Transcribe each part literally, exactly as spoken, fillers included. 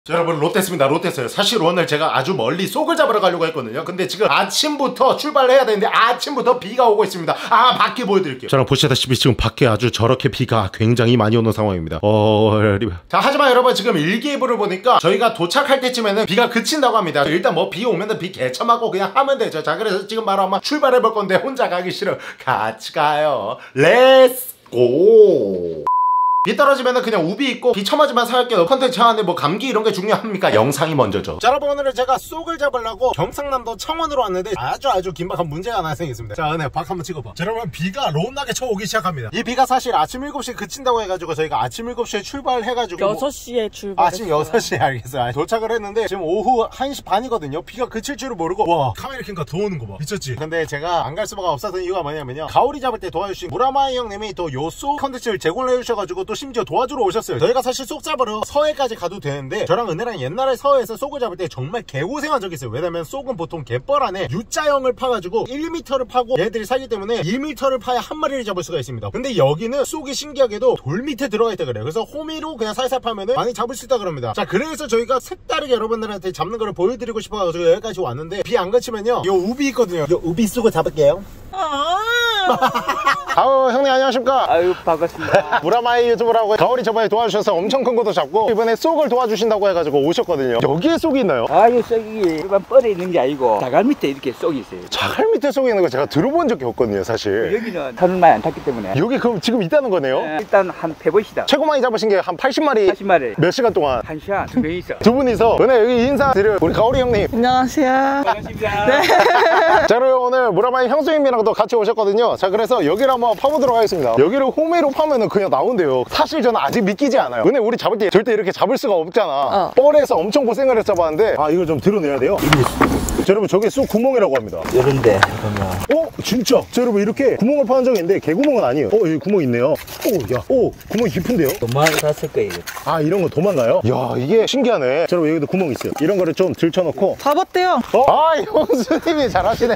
자, 여러분 롯데스입니다. 롯데스요. 사실 오늘 제가 아주 멀리 쏙을 잡으러 가려고 했거든요. 근데 지금 아침부터 출발해야 되는데 아침부터 비가 오고 있습니다. 아, 밖에 보여드릴게요. 저랑 보시다시피 지금 밖에 아주 저렇게 비가 굉장히 많이 오는 상황입니다. 어... 자, 하지만 여러분 지금 일기예보를 보니까 저희가 도착할 때쯤에는 비가 그친다고 합니다. 일단 뭐 비 오면은 비 개첨하고 그냥 하면 되죠. 자, 그래서 지금 바로 한번 출발해 볼 건데 혼자 가기 싫어. 같이 가요. 렛츠 고! 비 떨어지면은 그냥 우비 있고 비 처맞으면 살게요. 컨텐츠 하는데 뭐 감기 이런 게 중요합니까? 영상이 먼저죠. 자, 여러분 오늘은 제가 쏙을 잡으려고 경상남도 청원으로 왔는데 아주 아주 긴박한 문제가 하나 생겼습니다. 자, 은혜 박 한번 찍어봐. 자, 여러분 비가 롬나게 쳐오기 시작합니다. 이 비가 사실 아침 일곱 시에 그친다고 해가지고 저희가 아침 일곱 시에 출발해가지고 여섯 시에 출발. 아침 여섯 시에 알겠어요. 도착을 했는데 지금 오후 한 시 반이거든요. 비가 그칠 줄을 모르고 와, 카메라 켜니까 더 오는 거 봐. 미쳤지? 근데 제가 안 갈 수가 없었던 이유가 뭐냐면요, 가오리 잡을 때 도와주신 무라마이 형님이 또 요 쏙 컨텐츠를 제공을 해주셔가지고 또 심지어 도와주러 오셨어요. 저희가 사실 쏙 잡으러 서해까지 가도 되는데 저랑 은혜랑 옛날에 서해에서 쏙을 잡을 때 정말 개고생한 적이 있어요. 왜냐면 쏙은 보통 갯벌 안에 U자형을 파가지고 일 미터를 파고 얘들이 살기 때문에 일 미터를 파야 한 마리를 잡을 수가 있습니다. 근데 여기는 쏙이 신기하게도 돌 밑에 들어가 있다 그래요. 그래서 호미로 그냥 살살 파면은 많이 잡을 수 있다 그럽니다. 자, 그래서 저희가 색다르게 여러분들한테 잡는 거를 보여드리고 싶어가지고 여기까지 왔는데 비 안 그치면요, 요 우비 있거든요. 요 우비 쏘고 잡을게요. 아우, 형님 안녕하십니까? 아유, 반갑습니다. 무라마이 유튜브라고 가오리 저번에 도와주셔서 엄청 큰 것도 잡고 이번에 쏙을 도와주신다고 해가지고 오셨거든요. 여기에 쏙이 있나요? 아유, 쏙이 일반 뻘에 있는 게 아니고 자갈 밑에 이렇게 쏙이 있어요. 자갈 밑에 쏙이 있는 거 제가 들어본 적이 없거든요, 사실. 여기는 선을 많이 안 탔기 때문에. 여기 그럼 지금 있다는 거네요? 네, 일단 한 펴보시다. 최고 많이 잡으신 게 한 팔십 마리? 팔십 마리. 몇 시간 동안? 한 시간 두 명이서. 두 분이서 오늘 여기 인사드릴 우리 가오리 형님. 안녕하세요. 반갑습니다. 네. 자, 그리고 오늘 무라마이 형수님이랑도 같이 오셨거든요. 자, 그래서 여기를 한번 파보도록 하겠습니다. 여기를 호미로 파면은 그냥 나온대요. 사실 저는 아직 믿기지 않아요. 근데 우리 잡을 때 절대 이렇게 잡을 수가 없잖아. 어. 뻘에서 엄청 고생을 해서 잡았는데 아, 이걸 좀 드러내야 돼요. 자, 여러분 저게 쏙 구멍이라고 합니다. 이런데 보면. 어? 진짜? 자, 여러분 이렇게 구멍을 파는 적이 있는데 개구멍은 아니에요. 어, 여기 구멍 있네요. 오, 야, 오, 구멍이 깊은데요? 도망갔을 거예요. 아, 이런 거 도망가요? 야, 이게 신기하네. 자, 여러분 여기도 구멍 있어요. 이런 거를 좀 들쳐놓고. 잡았대요. 어? 아, 형수님이 잘하시네.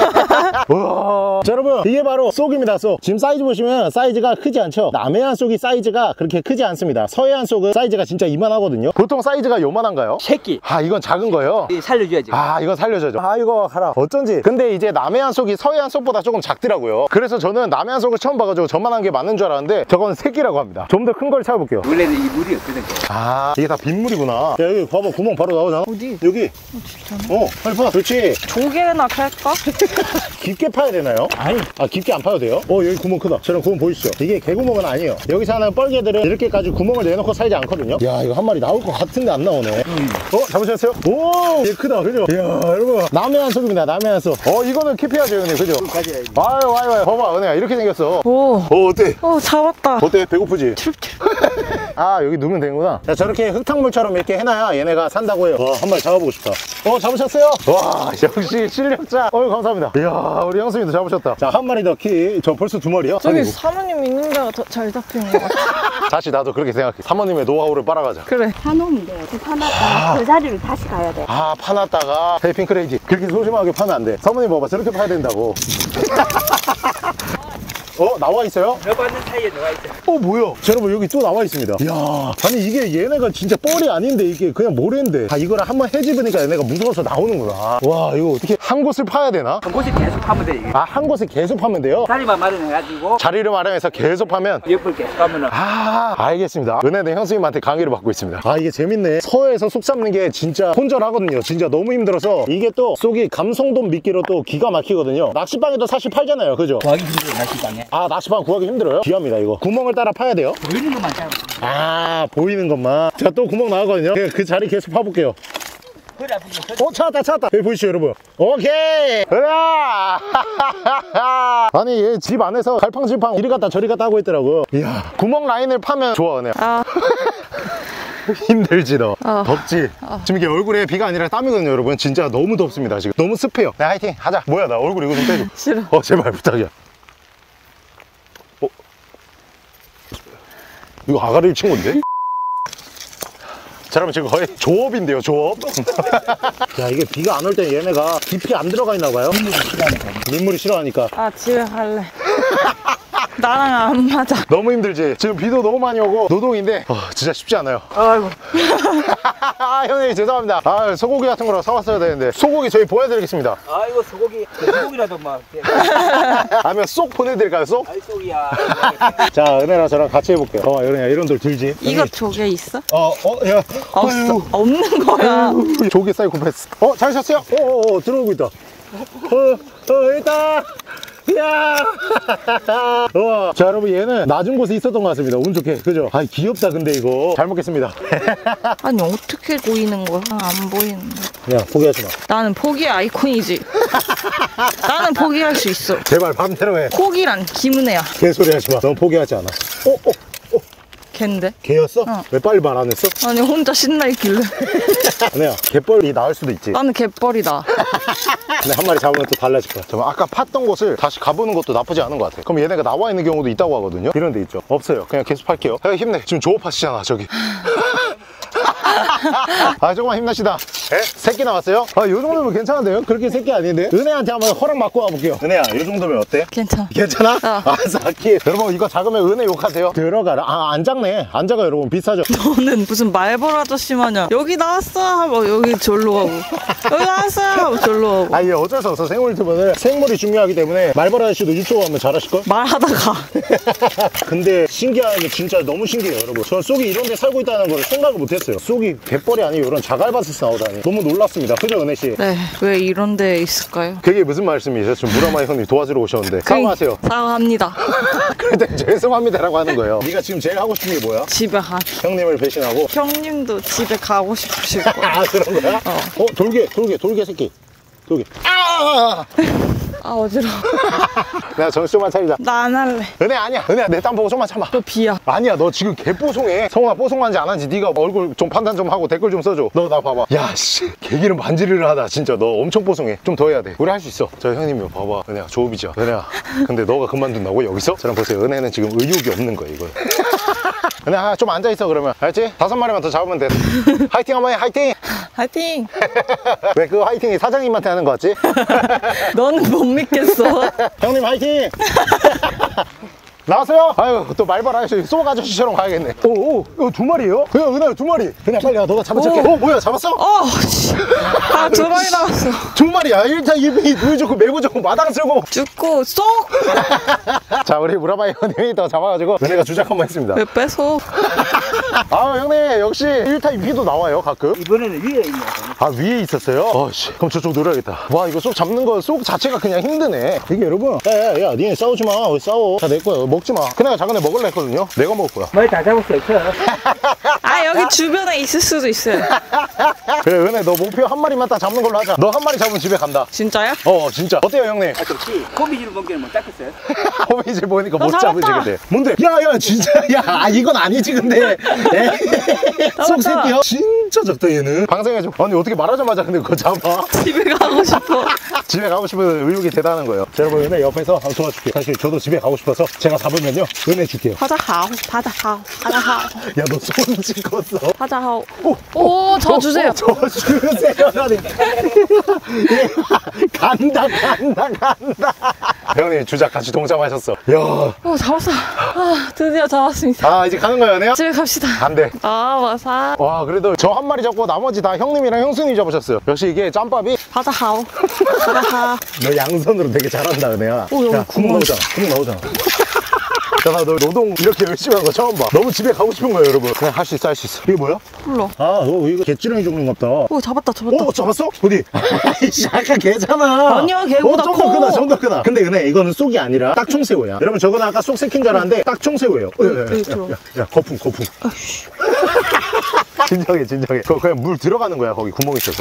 우와. 자, 여러분 이게 바로 쏙입니다. 쏙. 지금 사이즈 보시면 사이즈가 크지 않죠? 남해안 쏙이 사이즈가 그렇게 크지 않습니다. 서해안 쏙은 사이즈가 진짜 이만하거든요. 보통 사이즈가 요만한가요? 새끼. 아, 이건 작은 거예요? 살려줘야지. 아, 이건 살려줘야죠. 아, 이거 가라. 어쩐지. 근데 이제 남해안 쏙이 서해안 쏙보다 조금 작더라고요. 그래서 저는 남해안 쏙을 처음 봐가지고 저만한 게 맞는 줄 알았는데 저건 새끼라고 합니다. 좀 더 큰 걸 찾아볼게요. 원래는 이 물이 없거든요. 아, 이게 다 빗물이구나. 야, 여기 봐봐. 구멍 바로 나오잖아. 어디? 여기. 어, 진짜네. 어, 빨리 파. 그렇지. 조개나 할까? 깊게 파야 되나요? 아니. 아, 깊게 안 파도 돼요? 어, 여기 구멍 크다. 저런 구멍 보이시죠? 이게 개구멍은 아니에요. 여기 사는 뻘개들은 이렇게까지 구멍을 내놓고 살지 않거든요. 야, 이거 한 마리 나올 것 같은데 안 나오네. 음. 어, 잡으셨어요? 오, 얘 크다. 그죠? 이야, 여러분. 남해안 속입니다. 남해안 속. 어, 이거는 캐피하죠, 형님. 그죠? 가져야지. 와요, 와요, 와요. 봐봐, 은혜야. 이렇게 생겼어. 오. 어, 어때? 어, 잡았다. 어때? 배고프지? 튜브튜브. 아, 여기 누면 되는구나. 자, 저렇게 흙탕물처럼 이렇게 해놔야 얘네가 산다고 해요. 와, 한 마리 잡아보고 싶다. 어, 잡으셨어요? 와, 역시 실력자. 어유, 감사합니다. 이야, 우리 형수님도 잡으셨다. 자, 한 마리 더 키. 저 벌써 두 마리야? 저기 아이고. 사모님 있는 데가 더 잘 잡히는 것 같아. 다시 나도 그렇게 생각해. 사모님의 노하우를 빨아가자. 그래. 파놓으면 돼. 그 파놨다가 그 자리를 다시 가야 돼. 아, 파놨다가 헤이핑 크레이지. 그렇게 소심하게 파면 안 돼. 사모님 봐봐, 저렇게 파야 된다고. 어, 나와 있어요? 들어가는 사이에 들어가 있어요. 어, 뭐야? 자, 여러분 여기 또 나와 있습니다. 이야, 아니 이게 얘네가 진짜 뻘이 아닌데 이게 그냥 모래인데. 아, 이거를 한번 헤집으니까 얘네가 무서워서 나오는구나. 와, 이거 어떻게 한 곳을 파야 되나? 한 곳에 계속 파면 돼, 이게. 아, 한 곳에 계속 파면 돼요? 자리만 마련해가지고 자리를 마련해서 계속 파면. 옆을 계속 가면은. 아, 알겠습니다. 은혜는 형수님한테 강의를 받고 있습니다. 아, 이게 재밌네. 서해에서 속 잡는 게 진짜 혼절하거든요. 진짜 너무 힘들어서. 이게 또 쏙이 감성돔 미끼로 또 기가 막히거든요. 낚시방에도 사실 팔잖아요, 그죠? 구하기 힘들어, 낚시방에. 아, 낚시방 구하기 힘들어요? 귀합니다. 이거 구멍을 따라 파야 돼요? 보이는 것만 잡으면. 아, 보이는 것만. 자, 또 구멍 나오거든요. 그, 그 자리 계속 파볼게요. 허리 아프면 어, 찾았다, 찾았다. 여기 보이시죠, 여러분? 오케이! 으아! 아니, 얘 집 안에서 갈팡질팡 이리 갔다 저리 갔다 하고 있더라고요. 이야, 구멍 라인을 파면 좋아, 은혜. 아. 힘들지, 너? 어. 덥지? 어. 지금 이게 얼굴에 비가 아니라 땀이거든요, 여러분. 진짜 너무 덥습니다, 지금. 너무 습해요. 네, 화이팅! 하자. 뭐야, 나 얼굴 이거 좀 떼줘. 싫어. 어, 제발 부탁이야. 어? 이거 아가리를 친 건데? 자, 여러분 지금 거의 조업인데요, 조업. 야, 이게 비가 안 올 때 얘네가 깊이 안 들어가 있나 봐요. 민물이 싫어하니까. 민물이 싫어하니까. 아, 집에 갈래. 나랑 안 맞아. 너무 힘들지? 지금 비도 너무 많이 오고 노동인데 어, 진짜 쉽지 않아요. 아이고. 형님 죄송합니다. 아, 소고기 같은 거랑 사왔어야 되는데 소고기 저희 보내드리겠습니다. 아이고 소고기. 소고기라도 막. 아니면 쏙 보내드릴까요? 쏙? 아이 속이야. 자, 은혜랑 저랑 같이 해볼게요. 어, 은혜야 이런 돌 들지? 이거 조개 있어? 어, 어, 야. 없어. 아유. 없는 거야. 아유, 조개 사이코패스. 어, 잘 쳤어요? 어, 어, 어, 들어오고 있다. 어, 어, 일단. 야! 와. 자, 여러분 얘는 낮은 곳에 있었던 것 같습니다. 운 좋게. 그죠? 아, 귀엽다 근데 이거. 잘 먹겠습니다. 아니 어떻게 보이는 거야? 안 보이는데. 야, 포기하지 마. 나는 포기의 아이콘이지. 나는 포기할 수 있어. 제발 맘대로 해. 포기란 김은혜야. 개소리 하지 마. 넌 포기하지 않아. 어, 어, 어. 걘데? 개였어? 어. 왜 빨리 말 안 했어? 아니 혼자 신나 있길래. 은혜야, 개뻘이 나을 수도 있지. 나는 갯벌이다. 근데 한 마리 잡으면 또 달라질 거야. 잠깐 아까 팠던 곳을 다시 가보는 것도 나쁘지 않은 것 같아. 그럼 얘네가 나와 있는 경우도 있다고 하거든요. 이런 데 있죠. 없어요. 그냥 계속 팔게요. 야, 힘내. 지금 조업하시잖아 저기. 아, 조금만 힘내시다. 에? 새끼 나왔어요? 아, 요 정도면 괜찮은데요? 그렇게 새끼 아닌데? 은혜한테 한번 허락 받고 와볼게요. 은혜야, 요 정도면 어때? 괜찮아. 괜찮아? 어. 아싸키. 여러분 이거 작으면 은혜 욕하세요. 들어가라. 아, 안 작네. 안 작아 여러분. 비싸죠? 너는 무슨 말벌 아저씨 마냥 여기 나왔어 하고 여기 절로 가고 여기 나왔어 하고 절로 가고 아, 이게 어쩔 수 없어. 생물 유튜버는 생물이 중요하기 때문에 말벌 아저씨도 유튜브 하면 잘하실걸? 말하다가 근데 신기한 게 진짜 너무 신기해요 여러분. 저 쏙이 이런 데 살고 있다는 걸 생각을 못했어요. 쏙이 갯벌이 아니고 이런 자갈밭에서 나오다니 너무 놀랐습니다. 그죠 은혜씨? 네, 왜 이런 데 있을까요? 그게 무슨 말씀이세요? 지금 무라마이 형님 도와주러 오셨는데 사과하세요. 사과합니다. 그럴 땐 죄송합니다라고 하는 거예요. 네가 지금 제일 하고 싶은 게 뭐야? 집에 가. 형님을 배신하고. 형님도 집에 가고 싶으실 거야. 아, 그런 거야? 어. 어, 돌개 돌개 돌개 새끼 돌개. 아! 아 어지러워. 내가 정신 좀만 차리자. 나 안 할래. 은혜 아니야. 은혜야 내 땀 보고 좀만 참아. 너 비야. 아니야, 너 지금 개 뽀송해. 성훈아 뽀송한지 안 한지 네가 얼굴 좀 판단 좀 하고 댓글 좀 써줘. 너 나 봐봐. 야, 씨, 개기름 반지를 하다. 진짜 너 엄청 뽀송해. 좀 더 해야 돼. 우리 할 수 있어. 저 형님이 봐봐. 은혜야, 조업이죠. 은혜야, 근데 너가 그만둔다고 여기서? 저랑 보세요. 은혜는 지금 의욕이 없는 거야 이거. 은혜야, 좀 앉아 있어 그러면. 알지? 다섯 마리만 더 잡으면 돼. 화이팅 한번 해. 화이팅. 화이팅. 왜 그 화이팅이 사장님한테 하는 거 같지? 너는 못 믿겠어. 형님 화이팅! 나왔어요? 아유, 또 말벌 아저씨, 쏘 아저씨처럼 가야겠네. 오, 오, 두 마리예요? 그냥 은혜야, 두 마리. 그냥 빨리 가, 너가 잡은 척해. 어, 뭐야, 잡았어? 어, 씨. 아, 두 마리 나왔어. 두 마리야. 일타 이비 누이 좋고 매부 좋고 마당 쓰고. 죽고 쏙. 자, 우리 무라바이 형님이 더 잡아가지고 은혜가 주작 한번 했습니다. 왜 뺏어? 아, 형님 역시 일타 이비도 나와요 가끔. 이번에는 위에 있네. 아, 위에 있었어요? 어씨, 그럼 저쪽 노려야겠다. 와, 이거 쏙 잡는 거 쏙 자체가 그냥 힘드네. 이게 여러분, 야, 야, 니네 싸우지 마. 왜 싸워? 다 내 거야. 먹지 마. 그네가 작은 애 먹을래 했거든요. 내가 먹을 거야. 머리 다 잡을 수 없어. 아, 여기 주변에 있을 수도 있어요. 그래, 은혜 너 목표 한 마리만 딱 잡는 걸로 하자. 너 한 마리 잡으면 집에 간다. 진짜야? 어, 진짜. 어때요, 형님? 아, 좋지. 고기질 먹기는 못 잡겠어요. 호미질 보니까 못 나 잡으지, 잡았다. 근데. 뭔데? 야, 야, 진짜. 야, 아, 이건 아니지, 근데. 쏙 새끼야. 진짜 적다, 얘는. 방생해줘. 아니, 어떻게 말하자마자 근데 그거 잡아? 집에 가고 싶어. 집에 가고 싶은 의욕이 대단한 거예요. 자, 여러분, 은혜 옆에서 한번 도와줄게요. 사실 저도 집에 가고 싶어서 제가 잡으면요, 은혜 줄게요. 하자하오, 하자하오, 하자하오, 야, 너 손 찍었어. 하자하오. 오, 오, 저 주세요. 어, 저 주세요. 간다, 간다, 간다. 형님, 주작 같이 동참하셨어. 야. 오, 잡았어. 아, 드디어 잡았습니다. 아, 이제 가는 거야, 은혜야? 집에 갑시다. 안 돼. 아, 와사. 와, 그래도 저 한 마리 잡고 나머지 다 형님이랑 형수님이 잡으셨어요. 역시 이게 짬밥이. 하자하오, 하자하. 너 양손으로 되게 잘한다, 은혜야. 오, 여기 야, 구멍 나오잖아. 구멍 나오잖아. 야, 나 너 노동 이렇게 열심히 한 거 처음 봐. 너무 집에 가고 싶은 거예요, 여러분. 그냥 할 수 있어, 할 수 있어. 이게 뭐야? 몰라. 아, 너 이거 개찌렁이 종류인갑다. 오, 잡았다, 잡았다. 오, 잡았어? 어디? 아이씨, 아까 개잖아. 아니야, 개보다 어, 좀 커. 더 크다, 좀 더 크다. 근데 은혜, 이거는 쏙이 아니라 딱총새우야. 여러분, 저거는 아까 쏙 새킨 줄 알았는데 딱총새우예요. 어, 야, 야, 여기 들어. 야, 야, 거품, 거품. 진정해, 진정해. 그거 그냥 물 들어가는 거야, 거기 구멍 있어서.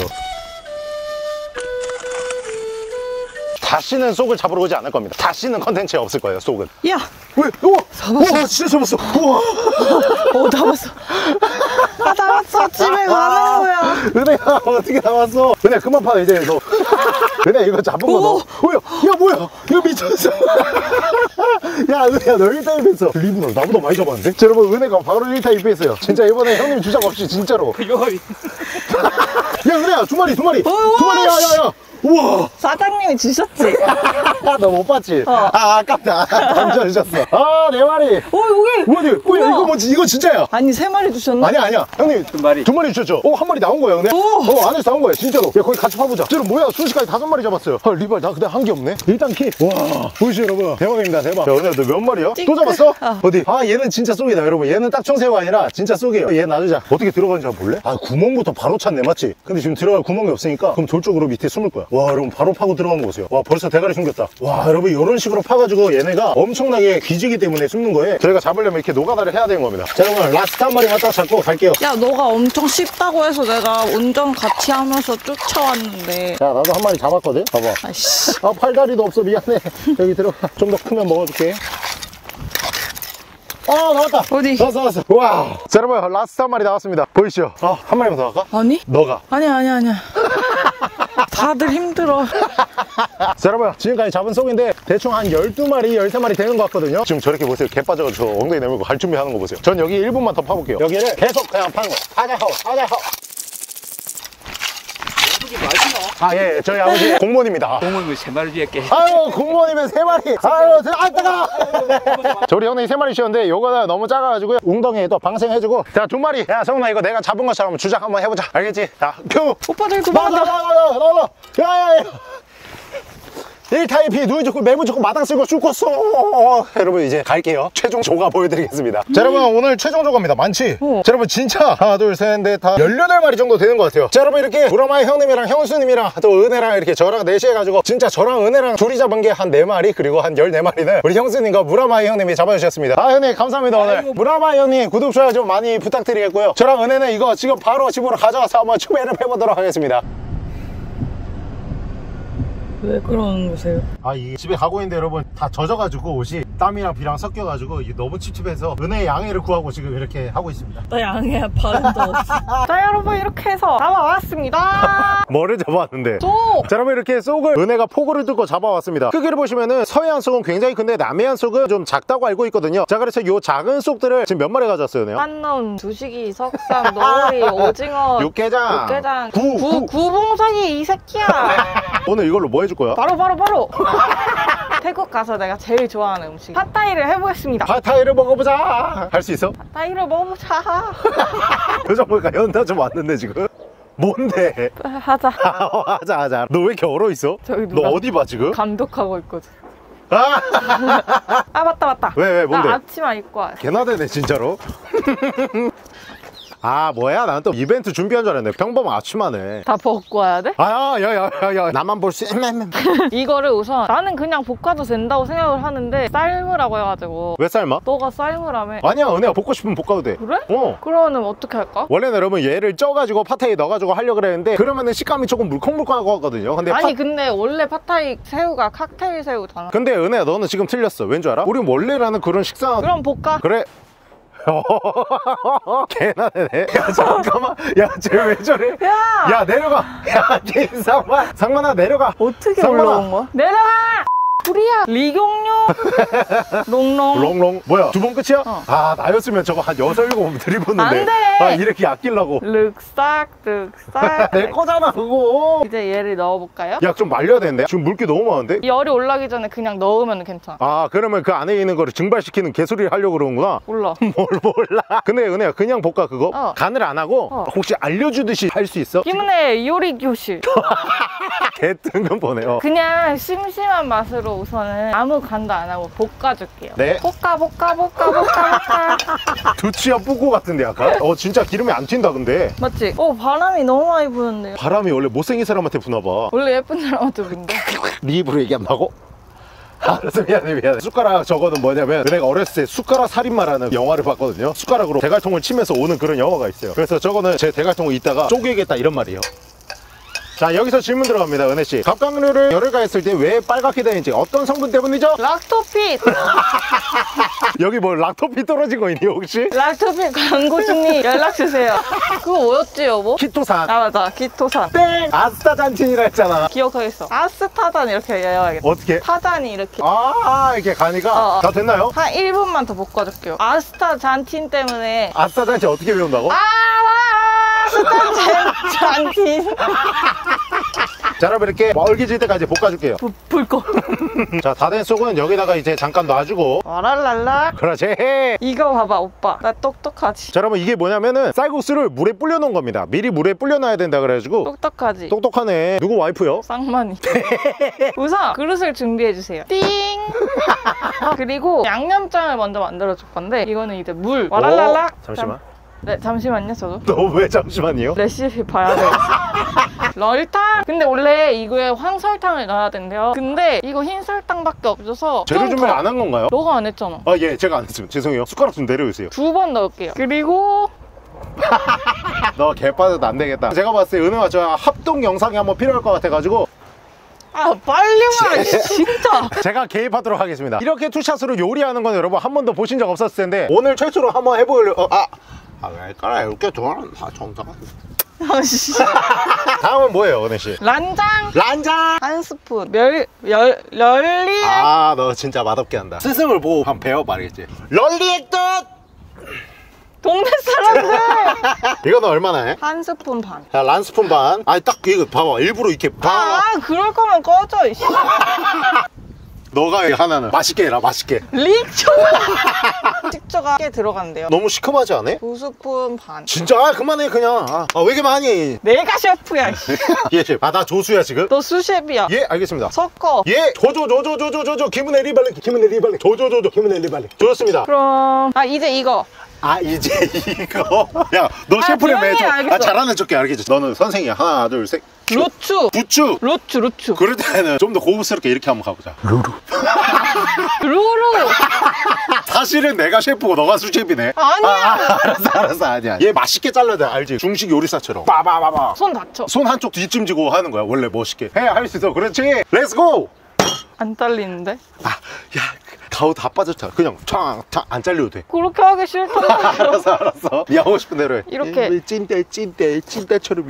다시는 쏙을 잡으러 오지 않을 겁니다. 다시는 컨텐츠에 없을 거예요, 쏙은. 야, 왜? 우와! 잡았어. 우와, 진짜 잡았어. 우와! 오, 잡았어. 아, 잡았어. 집에 가는 거야. 은혜야, 어떻게 나왔어? 은혜, 그만 파, 이제 너. 은혜, 이거 잡은 거 너. 뭐야? 야, 뭐야? 이거 미쳤어. 야, 은혜야, 너 일 타 일 피 했어. 리브너, 나보다 많이 잡았는데? 자, 여러분, 은혜가 바로 일 타 일 피 했어요. 진짜 이번에 형님 주작 없이, 진짜로. 이거 야, 은혜야, 두 마리, 두 마리. 두 마리, 야, 야, 야. 우와. 사장님이 주셨지? 너 못 봤지? 어. 아 아깝다. 던져주셨어. 아 네 마리. 어 여기 어디? 어, 이거 뭐지? 이거 진짜야. 아니 세 마리 주셨나? 아니야 아니야 형님 두 마리. 두 마리 주셨죠? 어 한 마리 나온 거예요 형님? 오! 어 안에서 나온 거예요 진짜로. 야 거기 같이 파보자. 저는 뭐야 순식간에 다섯 마리 잡았어요. 헐 리발 나 근데 한 게 없네. 일단 키와 보이시죠 여러분 대박입니다 대박. 자 오늘 너 몇 마리야? 또 잡았어? 어. 어디? 아 얘는 진짜 쏙이다 여러분. 얘는 딱 청새우가 아니라 진짜 쏙이에요. 얘 놔두자. 어떻게 들어가는지 한번 볼래? 아 구멍부터 바로 찼네 맞지? 근데 지금 들어갈 구멍이 없으니까 그럼 돌 쪽으로 밑에 숨을 거야. 와 여러분 바로 파고 들어간 거 보세요. 와 벌써 대가리 숨겼다. 와 여러분 이런 식으로 파가지고 얘네가 엄청나게 귀지기 때문에 숨는 거예요. 저희가 잡으려면 이렇게 노가다를 해야 되는 겁니다. 자 여러분 라스트 한 마리만 딱 잡고 갈게요. 야 너가 엄청 쉽다고 해서 내가 운전 같이 하면서 쫓아왔는데. 자 나도 한 마리 잡았거든. 봐봐. 아이씨. 아 팔다리도 없어 미안해. 여기 들어가. 좀 더 크면 먹어줄게. 아 나왔다. 어디? 나왔어 나왔어. 와. 자 여러분 라스트 한 마리 나왔습니다. 보이시죠? 아한 마리만 더 할까? 아니? 너가. 아니야 아니야 아니야. 다들 힘들어. 자 여러분 지금까지 잡은 쏙인데 대충 한 열두 마리 열세 마리 되는 것 같거든요. 지금 저렇게 보세요. 개 빠져가지고 엉덩이 내밀고 갈 준비하는 거 보세요. 전 여기 일 분만 더 파볼게요. 여기를 계속 그냥 파는 거. 하자호 하자호. 아, 예, 저희 아버지 공무원입니다. 공무원이 세 마리 줄게. 아유, 공무원이면 세 마리. 아유, 아, 따가. 저 우리 형님 세 마리 씌웠는데 요거는 너무 작아가지고 웅덩이에 또 방생해주고. 자, 두 마리. 야, 성훈아, 이거 내가 잡은 것처럼 주작 한번 해보자. 알겠지? 자, 큐. 오빠들 나와, 도망가. 나와, 나와, 나와, 나와. 야, 야, 야. 일 타입이 눈이 좋고 매부 좋고 마당 쓰고 죽었어. 여러분 이제 갈게요. 최종 조가 보여드리겠습니다. 자 여러분 오늘 최종 조가입니다. 많지? 어. 자 여러분 진짜 하나 둘 셋 넷 다 열여덟 마리 정도 되는 것 같아요. 자 여러분 이렇게 우라마이 형님이랑 형수님이랑 또 은혜랑 이렇게 저랑 넷이 해가지고 진짜 저랑 은혜랑 둘이 잡은 게 한 네 마리 그리고 한 열네 마리는 우리 형수님과 무라마이 형님이 잡아주셨습니다. 아 형님 감사합니다. 오늘 아이고. 무라마이 형님 구독 좋아요 좀 많이 부탁드리겠고요. 저랑 은혜는 이거 지금 바로 집으로 가져가서 한번 추배를 해보도록 하겠습니다. 왜 그러는 거세요? 아, 이 집에 가고 있는데 여러분 다 젖어가지고 옷이 땀이랑 비랑 섞여가지고 이게 너무 찝찝해서 은혜의 양해를 구하고 지금 이렇게 하고 있습니다. 나 양해 바른도 없어. 자 여러분 이렇게 해서 잡아왔습니다. 뭐를 잡아왔는데? 쏙! 자 여러분 이렇게 쏙을 은혜가 포구를 뚫고 잡아왔습니다. 크기를 보시면은 서해안 쏙은 굉장히 큰데 남해안 쏙은 좀 작다고 알고 있거든요. 자 그래서 요 작은 쏙들을 지금 몇 마리 가져왔어요 은혜요? 한놈, 두식이, 석삼, 노리, 오징어, 육개장, 육개장, 구, 구, 구. 구봉사기 이 새끼야. 오늘 이걸로 뭐 해줄 거야? 바로 바로 바로. 태국 가서 내가 제일 좋아하는 음식 팟타이를 해보겠습니다. 팟타이를 먹어보자. 할 수 있어? 팟타이를 먹어보자. 표정 보니까 연타 좀 왔는데 지금? 뭔데? 하자. 하자 하자. 너 왜 이렇게 얼어 있어? 저기 너 누가 어디 봐 지금? 감독하고 있거든. 아, 아 맞다 맞다. 왜, 왜, 뭔데? 나 앞치마 입고 와. 개나 되네 진짜로. 아 뭐야 난 또 이벤트 준비한 줄 알았네. 평범한 아침하네. 다 벗고 와야 돼? 아야 야야야야 나만 볼 수 있는. 이거를 우선 나는 그냥 볶아도 된다고 생각을 하는데 삶으라고 해가지고. 왜 삶아? 너가 삶으라며. 아니야 은혜야 볶고 싶으면 볶아도 돼. 그래? 어. 그러면 어떻게 할까? 원래는 여러분 얘를 쪄가지고 팟타이 넣어가지고 하려고 그랬는데 그러면은 식감이 조금 물컹물컹하고 하거든요. 근데 아니 팟... 근데 원래 팟타이 새우가 칵테일 새우잖아. 근데 은혜야 너는 지금 틀렸어. 왠 줄 알아? 우린 원래라는 그런 식사. 그럼 볶아. 그래. 개나 되네. 야 잠깐만. 야 쟤 왜 저래? 야! 야 내려가. 야 김상만. 상만아 내려가. 어떻게 상만아. 올라온 거야? 내려가! 불이야! 리경료! 롱롱. 롱롱. 뭐야 두 번 끝이야? 어. 아 나였으면 저거 한 여섯 일곱 번 들이붓는데. 안 돼! 아 이렇게 아끼려고. 륵싹 륵싹. 내 거잖아 그거. 이제 얘를 넣어볼까요? 야 좀 말려야 되는데 지금 물기 너무 많은데? 열이 올라기 전에 그냥 넣으면 괜찮아. 아 그러면 그 안에 있는 거를 증발시키는 개소리를 하려고 그러는구나. 몰라. 뭘 몰라. 근데 은혜야 그냥 볶아 그거? 어. 간을 안 하고 어. 혹시 알려주듯이 할 수 있어? 김은혜 요리 교실. 개 뜬금 보네요. 그냥 심심한 맛으로 우선은 아무 간도 안 하고 볶아줄게요. 네. 볶아 볶아 볶아 볶아 볶아. 두치야 뿌꼬 같은데 약간? 어 진짜 기름이 안 튄다 근데. 맞지? 어 바람이 너무 많이 부는데요. 바람이 원래 못생긴 사람한테 부나봐. 원래 예쁜 사람한테 부는데. 네 입으로 얘기한다고? 알았어 미안해 미안해. 숟가락 저거는 뭐냐면 내가 어렸을 때 숟가락 살인마라는 영화를 봤거든요. 숟가락으로 대갈통을 치면서 오는 그런 영화가 있어요. 그래서 저거는 제 대갈통을 이따가 쪼개겠다 이런 말이에요. 자 여기서 질문 들어갑니다 은혜씨. 갑각류를 열을 가했을 때 왜 빨갛게 되는지 어떤 성분 때문이죠? 락토핏. 여기 뭐 락토피 떨어진 거 있니 혹시? 락토핏 광고 중니 연락 주세요. 그거 뭐였지 여보? 키토산. 아 맞아 키토산. 땡! 아스타잔틴이라 했잖아. 기억하겠어. 아스타잔 이렇게 외워야겠다. 어떻게? 타잔이 이렇게. 아 이렇게 가니까 어, 어. 다 됐나요? 한 일 분만 더 볶아줄게요. 아스타잔틴 때문에. 아스타잔틴 어떻게 배운다고? 아, 아스타잔틴. 자, 여러분 이렇게 멀개질 때까지 볶아줄게요. 불 꺼. 자, 다 된 속은 여기다가 이제 잠깐 놔주고. 와랄랄라. 그렇지. 이거 봐봐 오빠. 나 똑똑하지. 자, 여러분 이게 뭐냐면은 쌀국수를 물에 불려 놓은 겁니다. 미리 물에 불려 놔야 된다 그래가지고. 똑똑하지. 똑똑하네. 누구 와이프요? 쌍만이. 우선 그릇을 준비해 주세요. 띵. 그리고 양념장을 먼저 만들어 줄 건데 이거는 이제 물. 와랄랄라. 오, 잠시만. 네, 잠시만요, 저도. 너 왜 잠시만요? 레시피 봐야 돼요. 럴탕! 근데 원래 이거에 황설탕을 넣어야 된대요. 근데 이거 흰설탕밖에 없어서 재료 준비 안 한 건가요? 너가 안 했잖아. 아, 예, 제가 안 했습니다. 죄송해요. 숟가락 좀 내려주세요. 두 번 넣을게요. 그리고 너 개빠져도 안 되겠다. 제가 봤을 때 은혜와 저 합동 영상이 한번 필요할 것 같아가지고 아 빨리 와 진짜. 제가 개입하도록 하겠습니다. 이렇게 투샷으로 요리하는 건 여러분 한 번도 보신 적 없었을 텐데 오늘 최초로 한번 해보려고. 어, 아! 아, 왜 까라 이렇게 좋아하는 다 정상한. 아씨. 다음은 뭐예요, 은혜씨? 란장 란장! 한 스푼. 멸, 열, 럴리. 아, 너 진짜 맛없게 한다. 스승을 보고 한번 배워봐, 알겠지? 럴리의 뜻! 동네 사람들. 이거는 얼마나 해? 한 스푼 반. 자, 란 스푼 반. 아니, 딱 이거 봐봐. 일부러 이렇게 봐. 아 그럴 거면 꺼져 이씨. 너가 하나는 맛있게 해라, 맛있게. 리초. 식초가 꽤 들어간대요. 너무 시큼하지 않아? 두 스푼 반. 진짜? 아, 그만해, 그냥. 아, 아, 왜 이렇게 많이 해? 내가 셰프야 씨. 예, 셰프. 아, 나 조수야, 지금? 너 수셰프야. 예, 알겠습니다. 섞어. 예, 조조, 조조, 조조, 조조, 기분의 리발리, 기분의 리발리, 조조, 조조, 기분의 리발리. 좋습니다. 그럼 아 이제 이거. 아, 이제 이거. 야, 너 셰프를 조용히 매줘. 해, 알겠어. 아, 잘하는 척해, 알겠지? 너는 선생이야. 하나, 둘, 셋. 로추. 부추. 로추 로추. 그럴 때는 좀 더 고급스럽게 이렇게 한번 가보자. 루루. 루루. 사실은 내가 셰프고 너가 수셰프네. 아니야. 아, 아, 알았어, 알았어, 아니야. 얘 맛있게 잘라야 돼, 알지? 중식 요리사처럼. 빠바바바. 손 다쳐. 손 한쪽 뒷짐지고 하는 거야, 원래 멋있게. 해, 할 수 있어. 그렇지. 렛츠고! 안 잘리는데? 아, 야, 가오 다 빠졌다. 그냥 창, 창, 안 잘려도 돼. 그렇게 하기 싫다고. 알았어, 알았어. 네 하고 싶은 대로 해. 이렇게. 찐대, 찐대, 찐대처럼.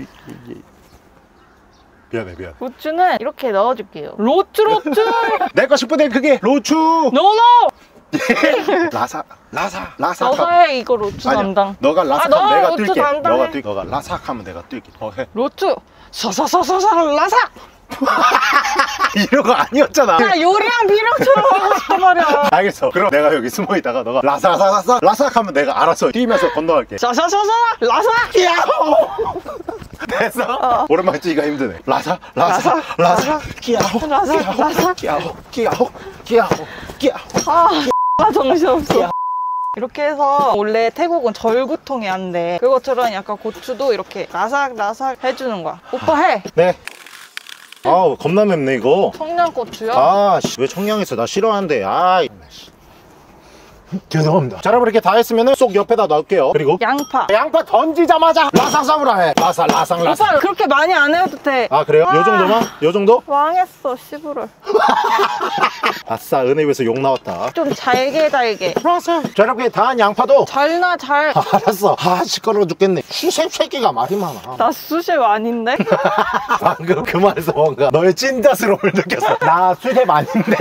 미안해, 미안. 로추는 이렇게 넣어줄게요. 로추 로추. 내거 싶은 데 그게 로추. 노노. 라사, 라사, 라사. 너가 해 이거 로추 아니야, 담당. 너가 라삭하면 아, 너 내가 로추 뛸게. 담당해. 너가 뛸게. 너가 라삭하면 내가 뛸게. 어, 해. 로추. 서서서서서 라삭. 이런 거 아니었잖아. 야 요리한 비룡처럼 하고 싶단 말이야. 알겠어. 그럼 내가 여기 숨어 있다가 너가 라삭라삭 라삭하면 내가 알아서 뛰면서 건너갈게. 서서서서 라삭. 야호! 됐어? 어. 오랜만에 뛰기가 힘드네. 라삭 라삭 라삭 끼야호 라삭 라삭. 끼야호 끼야호 끼야호 끼야호. 아, 아 정신없어. 이렇게 해서 원래 태국은 절구통이 안 돼. 그것처럼 약간 고추도 이렇게 라삭라삭 해주는 거야. 오빠 해. 네. 아우 겁나 맵네 이거. 청양고추요? 아, 씨, 왜 청양했어? 나 싫어하는데. 아, 씨. 죄송합니다. 자, 여러분 이렇게 다 했으면 쏙 옆에다 넣을게요. 그리고 양파. 양파 던지자마자 라삭 사무라해. 라삭 라삭 라삭. 오빠 그렇게 많이 안 해도 돼. 아, 그래요? 요 정도만? 요 정도? 망했어 씨부를. 아싸, 은혜 위해서 욕 나왔다. 좀 잘게 잘게. 알았어. 자, 이렇게 다 한 양파도. 잘나 잘. 아, 알았어. 아, 시끄러워 죽겠네. 수셉 새끼가 말이 많아. 나 수셉 아닌데? 방금 그 말에서 뭔가 너의 찐다스러움을 느꼈어. 나 수셉 아닌데.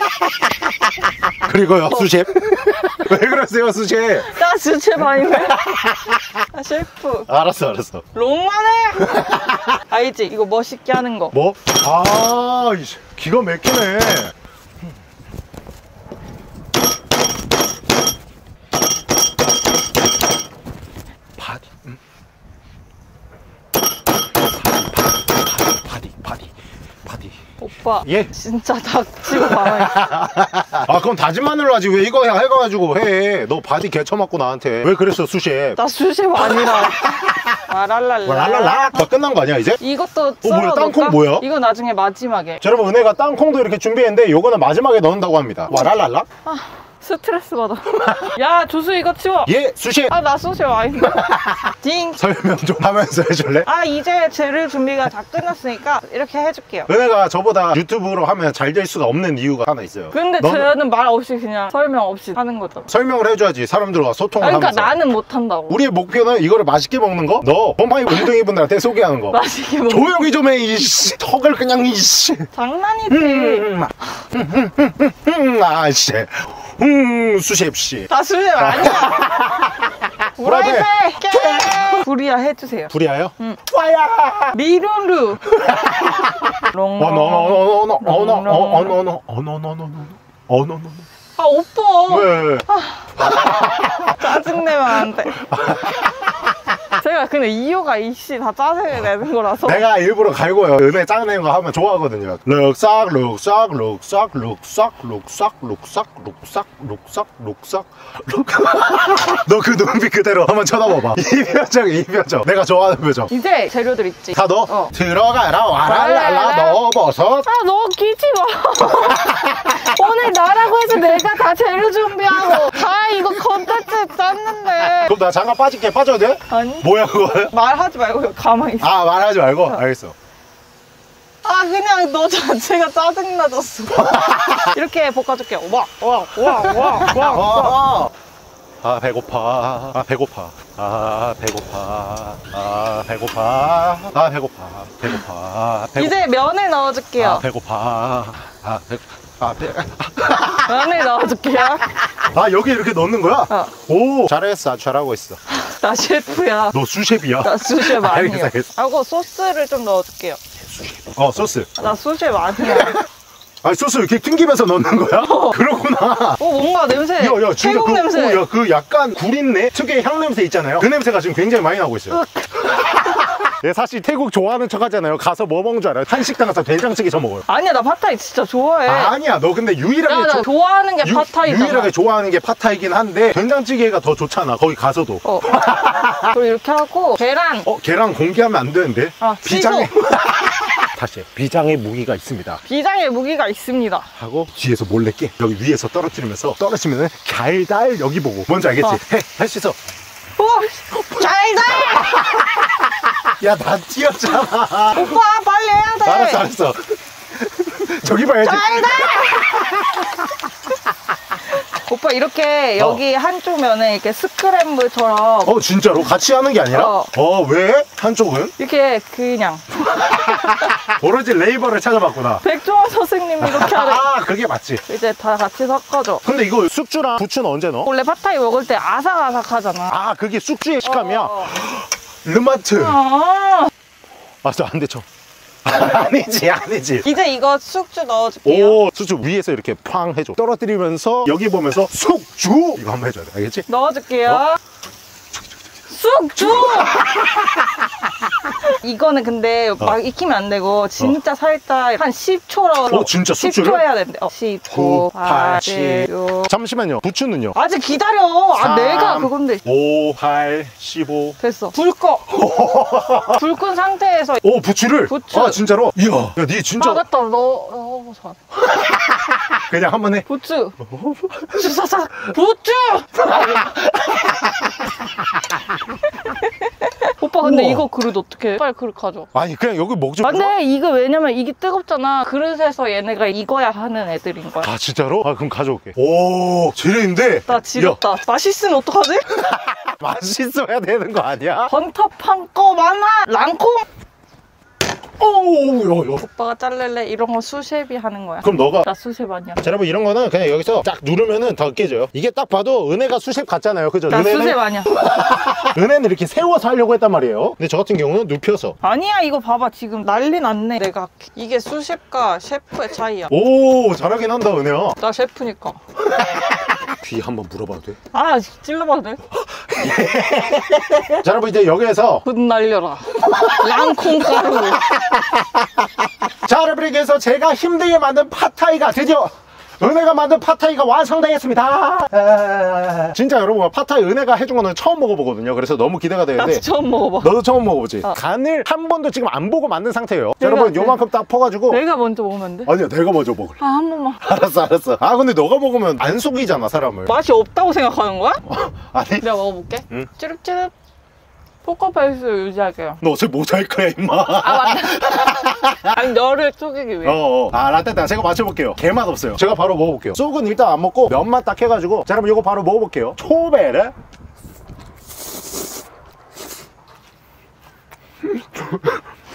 그리고요, 수셉. 왜 그러세요, 수셉? 나 수셉 아닌데? 나 셰프. 알았어, 알았어. 롱만해. 알지? 이거 멋있게 하는 거. 뭐? 아, 이씨, 기가 막히네. 바디, 음. 바디, 바디, 바디. 오빠. 예? 진짜 닥치고 말해. 아, 그럼 다진 마늘로 하지. 왜 이거 해, 해가지고 해. 너 바디 개쳐맞고 나한테. 왜 그랬어, 수셰프? 나 수셉 아니라. 와랄랄라. 랄랄라. 다 끝난 거 아니야, 이제? 이것도 썰어 뭐야, 땅콩 놓을까? 뭐야? 이거 나중에 마지막에. 자, 여러분, 은혜가 땅콩도 이렇게 준비했는데 요거는 마지막에 넣는다고 합니다. 와, 랄랄라? 아, 스트레스 받아. 야, 조수 이거 치워. 예, 수셰프. 아, 나 수셉 아닌데. 딩. 설명 좀 하면서 해줄래? 아, 이제 재료 준비가 다 끝났으니까 이렇게 해줄게요. 은혜가 저보다 유튜브로 하면 잘 될 수가 없는 이유가 하나 있어요. 근데 너는 저는 말 없이 그냥 설명 없이 하는 거죠. 설명을 해줘야지. 사람들과 소통을 아, 그러니까 하면서. 나는 못 한다고. 우리의 목표는 이거를 맛있게 먹는 거. 너 pom파이 운동이 분들한테 소개하는 거. 맛있게 먹. 조용히 좀 해. 이씨. 턱을 그냥 이씨. 장난이지. 음, 음, 음, 음, 음, 아씨. 음, 수셉 씨. 나 수셉 아니야. 후라이팬 불이야 해주세요. 불이야요? 응. 와야 미룬루 롱 어노노노노노 어노노노노 어노노노노 어노노노 아 오빠 왜? 짜증내면 안돼. 제가 근데 이유가 이씨 다 짜증을 내는 거라서. 내가 일부러 갈고요. 은혜 짜증내는 거 하면 좋아하거든요. 룩싹 룩싹 룩싹 룩싹 룩싹 룩싹 룩싹 룩싹 룩싹 너 그 눈빛 그대로 한번 쳐다봐봐. 이 표정 이 표정 내가 좋아하는 표정. 이제 재료들 있지. 다 넣어? 어. 들어가라 와랄랄라 넣어버섯. 아 너 끼지 마. 오늘 나라고 해서 내가 다 재료 준비하고 다 이거 컨텐츠 짰는데. 그럼 나 잠깐 빠질게. 빠져도 돼? 아니 뭐야 그거? 말하지 말고 가만히 있어. 아 말하지 말고? 알겠어. 아 그냥 너 자체가 짜증나졌어. 이렇게 볶아줄게. 와와와와와 와. 아 배고파. 아 배고파. 아 배고파. 아 배고파. 아 배고파. 배고파. 배고파. 이제 면을 넣어줄게요. 아 배고파. 아 배. 아 배. 면을 넣어줄게요. 아 여기 이렇게 넣는 거야? 어. 오 잘했어. 잘하고 있어. 나 셰프야. 너 수셰프야? 나 수셰프 아니야. 알겠어, 알겠어. 하고 소스를 좀 넣어줄게요. 어 소스. 나 수셰프 아니야. 아 소스 이렇게 튕기면서 넣는 거야? 그렇구나. 어 뭔가 냄새. 야, 야, 진짜 태국 그, 냄새. 어, 야, 그 약간 구린내? 특유의 향 냄새 있잖아요. 그 냄새가 지금 굉장히 많이 나고 있어요. 얘 사실 태국 좋아하는 척 하잖아요. 가서 뭐 먹는 줄 알아요? 한식당 가서 된장찌개 저 먹어요. 아니야 나 팟타이 진짜 좋아해. 아, 아니야 너 근데 유일하게 야, 나 조- 좋아하는 게 유- 팟타이잖아. 유일하게 좋아하는 게 팟타이긴 한데 된장찌개가 더 좋잖아. 거기 가서도. 어. 그리고 이렇게 하고 계란. 어 계란 공개하면 안 되는데. 아, 비장의 다시 해. 비장의 무기가 있습니다. 비장의 무기가 있습니다. 하고 뒤에서 몰래 깨. 여기 위에서 떨어뜨리면서 떨어지면은 달달 여기 보고. 뭔지 알겠지? 어. 해. 할 수 있어. 오! 잘돼! 야 나 뛰었잖아. 오빠 빨리 해야 돼. 알았어 알았어. 저기 봐야지. 잘돼! 오빠 이렇게 여기 한쪽 면에 이렇게 스크램블처럼 어 진짜로? 같이 하는 게 아니라? 어. 어 왜? 한쪽은? 이렇게 그냥 오로지 레이버를 찾아봤구나. 백종원 선생님 이렇게 하래. 아 그게 맞지. 이제 다 같이 섞어줘. 근데 이거 숙주랑 부추는 언제 넣어? 원래 팟타이 먹을 때 아삭아삭하잖아. 아 그게 숙주의 식감이야? 어. 르마트. 아, 아저 안 되죠. 아니지 아니지. 이제 이거 숙주 넣어줄게요. 오 숙주 위에서 이렇게 팡 해줘. 떨어뜨리면서 여기 보면서 숙주 이거 한번 해줘야 돼. 알겠지? 넣어줄게요. 어? 숙주! 이거는 근데 막 익히면 안 되고 진짜 살짝 한 십 초로 어, 진짜 숙주를? 십 초 해야 되는데 어, 십, 구, 팔, 칠, 육 잠시만요. 부추는요? 아직 기다려. 아 삼, 내가 그건데. 오, 팔, 십오. 됐어. 불 꺼. 불 끈 상태에서 오 부추를? 부추. 아 진짜로? 이야 야니 진짜 아 맞다. 너 넣어서 그냥 한번 해. 부추. 주사사 부추. 오빠 근데 우와. 이거 그릇 어떻게 해? 빨리 그릇 가져. 아니 그냥 여기 먹지. 아, 근데 이거 왜냐면 이게 뜨겁잖아. 그릇에서 얘네가 익어야 하는 애들인 거야. 아 진짜로? 아 그럼 가져올게. 오 재료인데. 나 지렸다. 맛있으면 어떡하지? 야, 맛있어야 되는 거 아니야? 번터판 거 많아. 랑콩. 오우 야, 야. 오빠가 잘랄래 이런 거 수셰비 하는 거야. 그럼 너가. 나 수셰비 아니야. 자, 여러분 이런 거는 그냥 여기서 딱 누르면은 더 깨져요. 이게 딱 봐도 은혜가 수셉 같잖아요. 그죠? 나 은혜는 수셰비 아니야. 은혜는 이렇게 세워서 하려고 했단 말이에요. 근데 저 같은 경우는 눕혀서. 아니야 이거 봐봐 지금 난리 났네. 내가 이게 수셰프과 셰프의 차이야. 오 잘하긴 한다 은혜야. 나 셰프니까. 귀 한번 물어봐도 돼? 아 찔러봐도 돼? 자 여러분 이제 여기에서 분 날려라. 랑콩 가루. 자 여러분 이렇게 해서 제가 힘들게 만든 팟타이가 드디어 은혜가 만든 팟타이가 완성되겠습니다. 에... 진짜 여러분 팟타이 은혜가 해준 거는 처음 먹어보거든요. 그래서 너무 기대가 되는데 나도 처음 먹어봐. 너도 처음 먹어보지? 어. 간을 한 번도 지금 안 보고 만든 상태예요. 자, 내가- 여러분 요만큼 딱 퍼가지고 내가 먼저 먹으면 안 돼? 아니야 내가 먼저 먹을. 아 한 번만. 알았어 알았어. 아 근데 너가 먹으면 안 속이잖아 사람을. 맛이 없다고 생각하는 거야? 아니 내가 먹어볼게. 응. 찌릅찌릅. 포커페이스 유지할게요. 너 어차피 모자이크야 임마. 아 맞다. 아니 너를 속이기 위해. 어어. 아 라떼다 제가 맞춰볼게요. 개맛 없어요. 제가 바로 먹어볼게요. 쑥은 일단 안 먹고 면만 딱 해가지고 자 여러분 이거 바로 먹어볼게요. 초베르.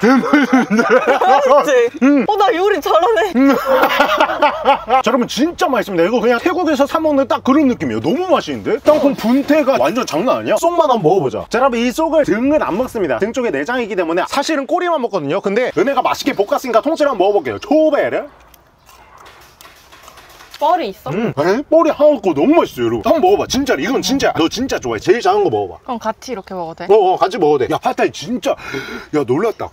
그치? 어, 나 요리 잘하네. 자, 여러분 진짜 맛있습니다. 이거 그냥 태국에서 사 먹는 딱 그런 느낌이에요. 너무 맛있는데? 땅콩 분태가 완전 장난 아니야? 속만 한번 먹어보자. 자, 여러분 이 속을 등은 안 먹습니다. 등 쪽에 내장이기 때문에 사실은 꼬리만 먹거든요. 근데 은혜가 맛있게 볶았으니까 통째로 한번 먹어볼게요. 초베르. 뻘이 있어? 음, 에? 뻘이 하나 없고 너무 맛있어요, 여러분. 한번 먹어봐. 진짜 이건 진짜 너 진짜 좋아해. 제일 작은 거 먹어봐. 그럼 같이 이렇게 먹어도 돼? 어, 어 같이 먹어도 돼. 야, 팟타이 진짜. 야, 놀랐다.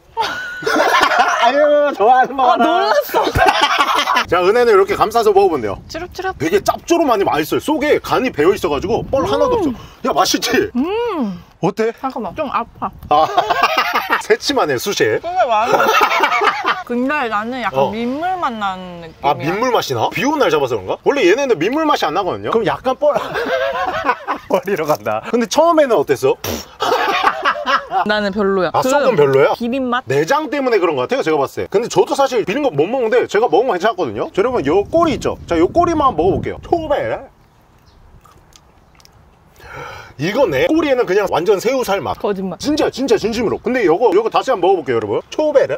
아유, 좋아하는 거. 아, 놀랐어. 자, 은혜는 이렇게 감싸서 먹어본대요. 쭈릅쭈릅. 되게 짭조름하니 맛있어요. 속에 간이 배어 있어가지고 뻘 하나도 없어. 야, 맛있지? 음. 어때? 잠깐만, 좀 아파. 아, 새침하네, 수시에. 그게 많아. 근데 나는 약간 어. 민물 맛 나는 느낌이야. 아, 민물 맛이 나? 비 오는 날 잡아서 그런가? 원래 얘네는 민물 맛이 안 나거든요? 그럼 약간 뻘. 뻘이러 간다. 근데 처음에는 어땠어? 나는 별로야. 아, 그 쏙은 별로야? 비빔 맛? 내장 때문에 그런 것 같아요, 제가 봤을 때. 근데 저도 사실 비린 거 못 먹는데 제가 먹으면 괜찮았거든요. 자, 여러분 요 꼬리 있죠? 자, 요 꼬리만 한번 먹어볼게요. 초베. 이거네. 꼬리에는 그냥 완전 새우살 맛. 거짓말. 진짜 진짜 진심으로. 근데 요거 요거 다시 한번 먹어볼게요, 여러분. 초베르.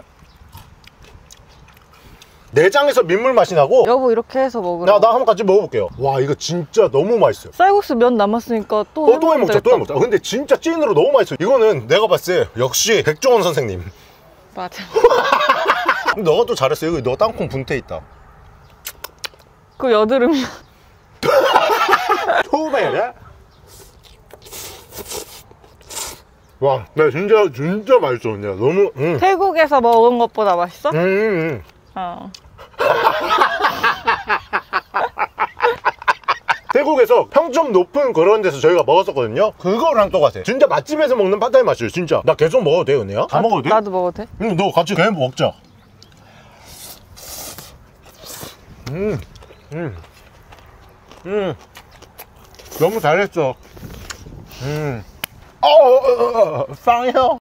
내장에서 민물 맛이 나고. 여보 이렇게 해서 먹으라. 나, 나 한번 같이 먹어볼게요. 와, 이거 진짜 너무 맛있어요. 쌀국수 면 남았으니까 또 어, 또 해먹자, 또 되겠다. 해먹자. 근데 진짜 찐으로 너무 맛있어요. 이거는 내가 봤을 때 역시 백종원 선생님. 맞아. 근데 너가 또 잘했어. 여기 너 땅콩 분태 있다. 그 여드름이야. 초베르. 와, 나 진짜 진짜 맛있어. 진짜 너무. 음. 태국에서 먹은 것보다 맛있어? 음, 음. 어. 태국에서 평점 높은 그런 데서 저희가 먹었었거든요. 그거랑 똑같아. 진짜 맛집에서 먹는 팟타이 맛이에요, 진짜. 나 계속 먹어도 돼요, 은혜야? 다 나도- 먹어도 돼? 나도 먹어도 돼? 응, 너 같이 그냥 먹자. 음, 음, 음. 너무 잘했어. 음. 어, 어, 어, 어, 쌍형.